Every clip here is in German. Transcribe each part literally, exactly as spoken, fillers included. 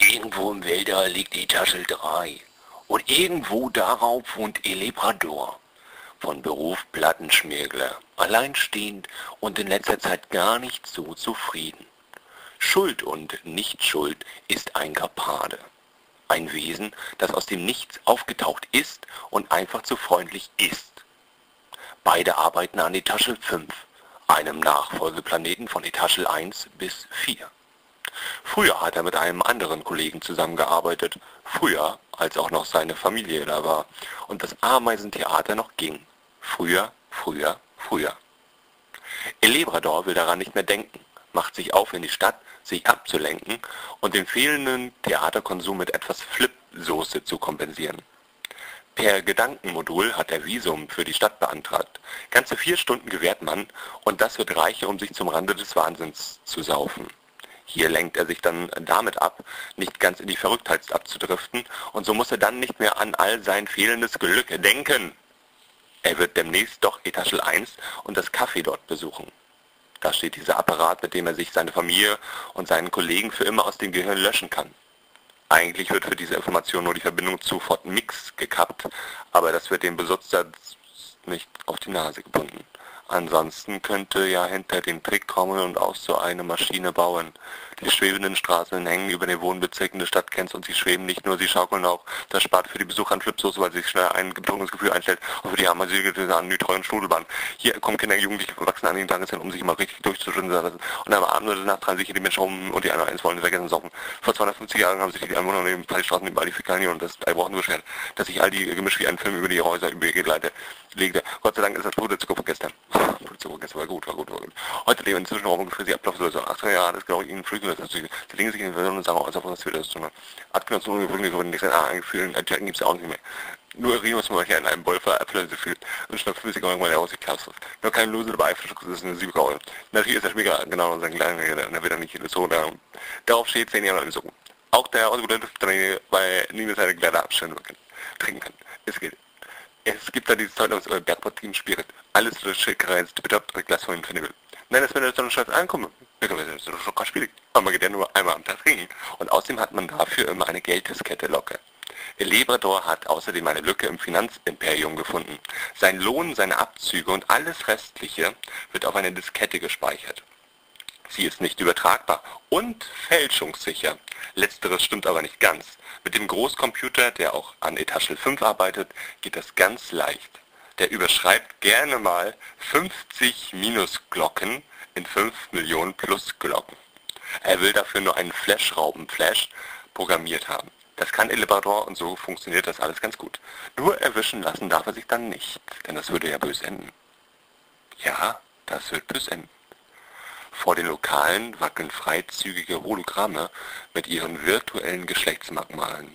Irgendwo im Wälder liegt die Tasche drei. Und irgendwo darauf wohnt Elebrador. Von Beruf Plattenschmirgler, alleinstehend und in letzter Zeit gar nicht so zufrieden. Schuld und Nichtschuld ist ein Karpade. Ein Wesen, das aus dem Nichts aufgetaucht ist und einfach zu freundlich ist. Beide arbeiten an Etage fünf, einem Nachfolgeplaneten von Etage eins bis vier. Früher hat er mit einem anderen Kollegen zusammengearbeitet, früher, als auch noch seine Familie da war und das Ameisentheater noch ging. Früher, früher, früher. Elebrador will daran nicht mehr denken, macht sich auf in die Stadt, sich abzulenken und den fehlenden Theaterkonsum mit etwas Flipsoße zu kompensieren. Per Gedankenmodul hat er Visum für die Stadt beantragt. Ganze vier Stunden gewährt man und das wird reichen, um sich zum Rande des Wahnsinns zu saufen. Hier lenkt er sich dann damit ab, nicht ganz in die Verrücktheit abzudriften und so muss er dann nicht mehr an all sein fehlendes Glück denken. Er wird demnächst doch Etage eins und das Café dort besuchen. Da steht dieser Apparat, mit dem er sich seine Familie und seinen Kollegen für immer aus dem Gehirn löschen kann. Eigentlich wird für diese Information nur die Verbindung zu Fort Mix gekappt, aber das wird dem Besitzer nicht auf die Nase gebunden. Ansonsten könnte ja hinter den Trick kommen und auch so eine Maschine bauen. Die schwebenden Straßen hängen über den Wohnbezirken des Stadtkerns und sie schweben nicht nur, sie schaukeln auch. Das spart für die Besucher an Flipsoße, weil sich schnell ein betrunkenes Gefühl einstellt und für die Hammersiegel an die teuren Schnudelbahn. Hier kommen Kinder, Jugendliche, Erwachsene an den Tageszentren, um sich mal richtig durchzuschütten lassen. Und am Abend oder Nacht treiben sich die Menschen um und die einer eins wollen vergessen saufen. Vor zweihundertfünfzig Jahren haben sich die Einwohner neben die Straßen überall die Fäkalien und das Eibrochen beschwert, dass sich all die Gemisch wie ein Film über die Häuser übergegleitet legte. Gott sei Dank ist das Puderzucker von gestern. Puderzucker gestern war gut, war gut, war gut. Heute leben inzwischen auch ungefähr sie Ablauf so achtziger Jahre, das glaube ich Ihnen flügen, das sie legen sich in die Version und sagen, also was wird das zu tun. Abgenutzung und übrigens wurden nicht ah, eingefühlt, Jacken gibt es ja auch nicht mehr. Nur Rio ist man hier in einem Bolfer Äpfel so viel und schnell flüssig irgendwann rausgeklastet. Nur keine Lose dabei, das ist eine Siebegaul. Natürlich ist der Schmieger genau unser kleiner, da wird er nicht so, da, darauf steht zehn Jahre lang so. Auch der ausgebildete Trainer bei Nina seine Kleider abstellen trinken kann. Es geht. Es gibt da dieses Zeug aus äh, Bergport-Team Spirit. Alles für Schildkreis, bitte ab, Glas von den will. Nein, das wird jetzt dann schon ankommen. Das ist doch schon schwierig. Aber man geht ja nur einmal am Tag trinken. Und außerdem hat man dafür immer eine Gelddiskette locker. Elebrador hat außerdem eine Lücke im Finanzimperium gefunden. Sein Lohn, seine Abzüge und alles Restliche wird auf eine Diskette gespeichert. Sie ist nicht übertragbar und fälschungssicher. Letzteres stimmt aber nicht ganz. Mit dem Großcomputer, der auch an Etage fünf arbeitet, geht das ganz leicht. Der überschreibt gerne mal fünfzig Minusglocken in fünf Millionen Plusglocken. Er will dafür nur einen Flash-Rauben-Flash programmiert haben. Das kann Elebrador und so funktioniert das alles ganz gut. Nur erwischen lassen darf er sich dann nicht, denn das würde ja bös enden. Ja, das wird bös enden. Vor den Lokalen wackeln freizügige Hologramme mit ihren virtuellen Geschlechtsmerkmalen.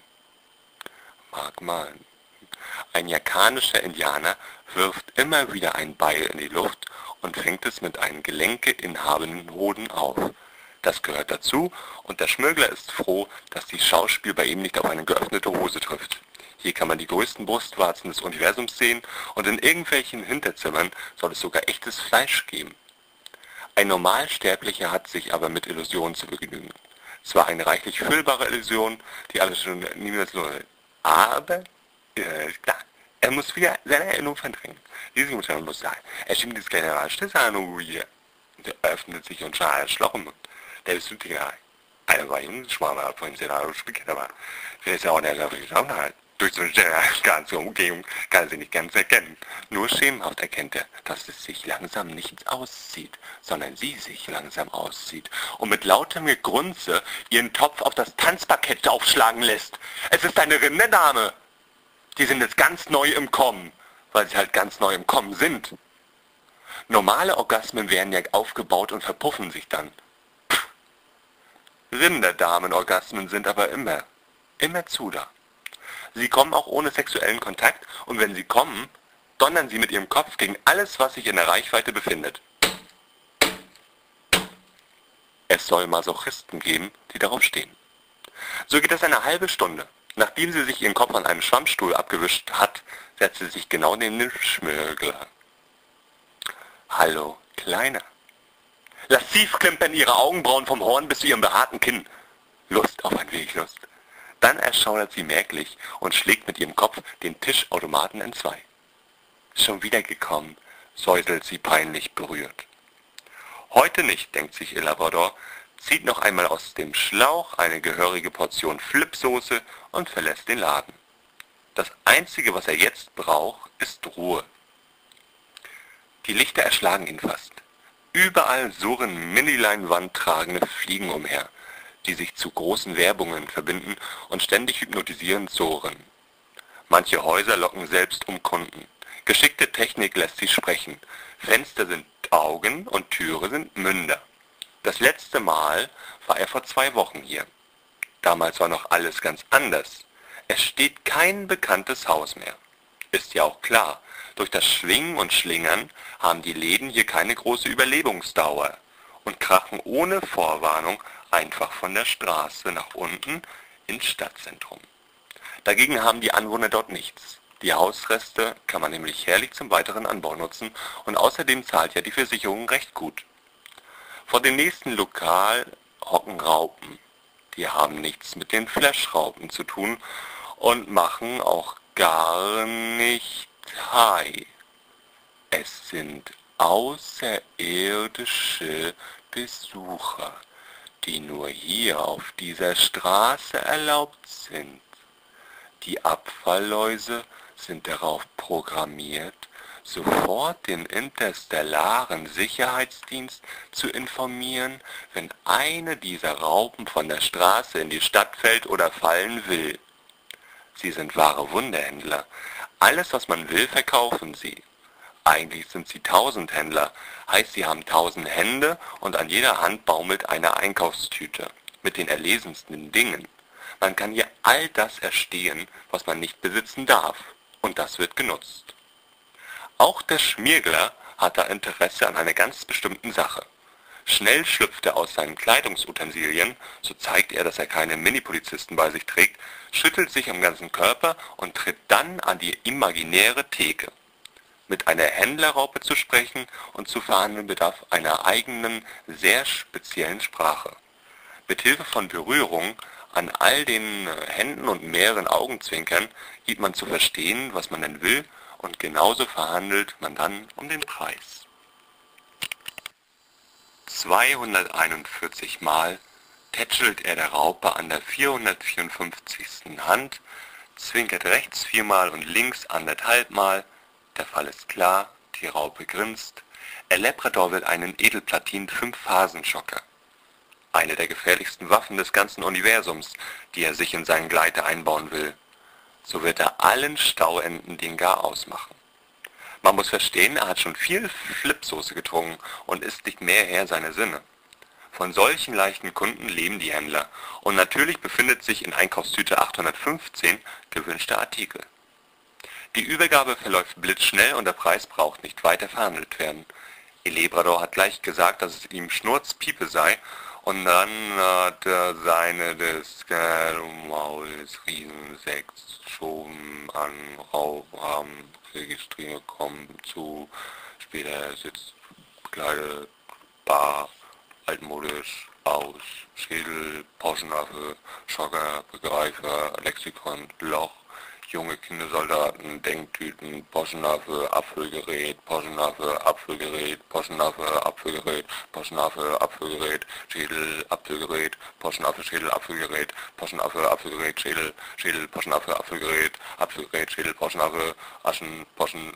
Merkmalen. Ein jakanischer Indianer wirft immer wieder ein Beil in die Luft und fängt es mit einem gelenke-inhabenden Hoden auf. Das gehört dazu und der Schmirgler ist froh, dass die Schauspiel bei ihm nicht auf eine geöffnete Hose trifft. Hier kann man die größten Brustwarzen des Universums sehen und in irgendwelchen Hinterzimmern soll es sogar echtes Fleisch geben. Ein Normalsterblicher hat sich aber mit Illusionen zu begnügen. Zwar eine reichlich füllbare Illusion, die alles schon niemals lohnt, aber, äh, klar, er muss wieder seine Erinnerung verdrängen. Diese Emotion muss sein. Er schiebt das kleine Raschtesahnung wieder. Der öffnet sich und schaut Schloch im Mund. Der ist wirklich einer war ihm schwanger von Szenario spielt, aber wer ist ja auch der Gesamtheit. Durch so eine ganze Umgebung kann er sie nicht ganz erkennen. Nur schemenhaft erkennt er, dass es sich langsam nichts auszieht, sondern sie sich langsam auszieht und mit lautem Gegrunze ihren Topf auf das Tanzparkett aufschlagen lässt. Es ist eine Rinderdame. Die sind jetzt ganz neu im Kommen, weil sie halt ganz neu im Kommen sind. Normale Orgasmen werden ja aufgebaut und verpuffen sich dann. Pff. Rinderdamen-Orgasmen sind aber immer, immer zu da. Sie kommen auch ohne sexuellen Kontakt und wenn sie kommen, donnern sie mit ihrem Kopf gegen alles, was sich in der Reichweite befindet. Es soll Masochisten geben, die darauf stehen. So geht es eine halbe Stunde. Nachdem sie sich ihren Kopf an einem Schwammstuhl abgewischt hat, setzt sie sich genau neben den Schmirgler. Hallo, Kleiner. Lassiv klimpern ihre Augenbrauen vom Horn bis zu ihrem behaarten Kinn. Lust auf ein wenig Lust. Dann erschaudert sie merklich und schlägt mit ihrem Kopf den Tischautomaten entzwei. Schon wieder gekommen, säuselt sie peinlich berührt. Heute nicht, denkt sich ihr Labrador, zieht noch einmal aus dem Schlauch eine gehörige Portion Flipsoße und verlässt den Laden. Das Einzige, was er jetzt braucht, ist Ruhe. Die Lichter erschlagen ihn fast. Überall surren Mini-Leinwand tragende Fliegen umher, die sich zu großen Werbungen verbinden und ständig hypnotisierend surren. Manche Häuser locken selbst um Kunden. Geschickte Technik lässt sie sprechen. Fenster sind Augen und Türe sind Münder. Das letzte Mal war er vor zwei Wochen hier. Damals war noch alles ganz anders. Es steht kein bekanntes Haus mehr. Ist ja auch klar, durch das Schwingen und Schlingern haben die Läden hier keine große Überlebensdauer und krachen ohne Vorwarnung einfach von der Straße nach unten ins Stadtzentrum. Dagegen haben die Anwohner dort nichts. Die Hausreste kann man nämlich herrlich zum weiteren Anbau nutzen und außerdem zahlt ja die Versicherung recht gut. Vor dem nächsten Lokal hocken Raupen. Die haben nichts mit den Flashraupen zu tun und machen auch gar nicht Hi. Es sind außerirdische Besucher, die nur hier auf dieser Straße erlaubt sind. Die Abfallläuse sind darauf programmiert, sofort den interstellaren Sicherheitsdienst zu informieren, wenn eine dieser Raupen von der Straße in die Stadt fällt oder fallen will. Sie sind wahre Wunderhändler. Alles, was man will, verkaufen sie. Eigentlich sind sie Tausendhändler, heißt, sie haben tausend Hände und an jeder Hand baumelt eine Einkaufstüte mit den erlesensten Dingen. Man kann hier all das erstehen, was man nicht besitzen darf, und das wird genutzt. Auch der Schmirgler hat da Interesse an einer ganz bestimmten Sache. Schnell schlüpft er aus seinen Kleidungsutensilien, so zeigt er, dass er keine Mini-Polizisten bei sich trägt, schüttelt sich am ganzen Körper und tritt dann an die imaginäre Theke. Mit einer Händlerraupe zu sprechen und zu verhandeln bedarf einer eigenen, sehr speziellen Sprache. Mit Hilfe von Berührung an all den Händen und mehreren Augenzwinkern gibt man zu verstehen, was man denn will, und genauso verhandelt man dann um den Preis. zweihunderteinundvierzig Mal tätschelt er der Raupe an der vierhundertvierundfünfzigsten Hand, zwinkert rechts viermal und links anderthalb Mal. Der Fall ist klar, die Raupe grinst. Er Labrador will einen Edelplatin-Fünf-Phasen-Schocker. Eine der gefährlichsten Waffen des ganzen Universums, die er sich in seinen Gleiter einbauen will. So wird er allen Stauenden den Garaus machen. Man muss verstehen, er hat schon viel Flipsoße getrunken und ist nicht mehr Herr seiner Sinne. Von solchen leichten Kunden leben die Händler und natürlich befindet sich in Einkaufstüte achthundertfünfzehn gewünschter Artikel. Die Übergabe verläuft blitzschnell und der Preis braucht nicht weiter verhandelt werden. Ihr Labrador hat gleich gesagt, dass es ihm Schnurzpiepe sei, und dann hat er seine des Maules Riesensechs schon an Raum registriert, kommen zu, später sitzt bekleidet, bar, altmodisch, aus, Schädel, Pauschenaffe, Schocker, Begreifer, Lexikon, Loch, junge Kindersoldaten, Denktüten, Poschenaffe, Abfüllgerät, Poschenaffe, Abfüllgerät, Poschenaffe, Abfüllgerät, Poschenaffe, Abfüllgerät, Schädel, Abfüllgerät, Poschenaffe, Schädel, Abfüllgerät, Poschenaffe, Abfüllgerät, Schädel, Schädel, Poschenaffe, Abfüllgerät, Abfüllgerät, Schädel, Poschenaffe, Aschen, Poschen,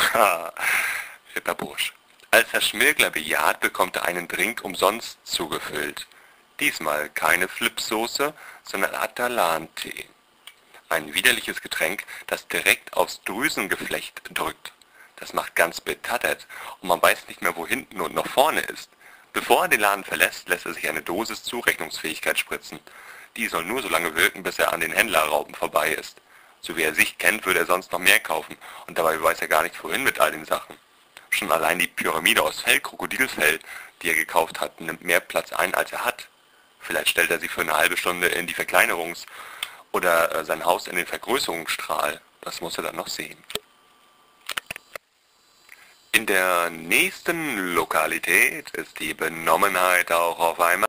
Ritterbursch. Als der Schmirgler bejaht, bekommt er einen Drink umsonst zugefüllt. Diesmal keine Flipsoße, sondern Atalan-Tee. Ein widerliches Getränk, das direkt aufs Drüsengeflecht drückt. Das macht ganz betattert und man weiß nicht mehr, wo hinten und noch vorne ist. Bevor er den Laden verlässt, lässt er sich eine Dosis Zurechnungsfähigkeit spritzen. Die soll nur so lange wirken, bis er an den Händlerrauben vorbei ist. So wie er sich kennt, würde er sonst noch mehr kaufen und dabei weiß er gar nicht, wohin mit all den Sachen. Schon allein die Pyramide aus Fell, Krokodilfell, die er gekauft hat, nimmt mehr Platz ein, als er hat. Vielleicht stellt er sie für eine halbe Stunde in die Verkleinerungs- oder äh, sein Haus in den Vergrößerungsstrahl. Das muss er dann noch sehen. In der nächsten Lokalität ist die Benommenheit auch auf einmal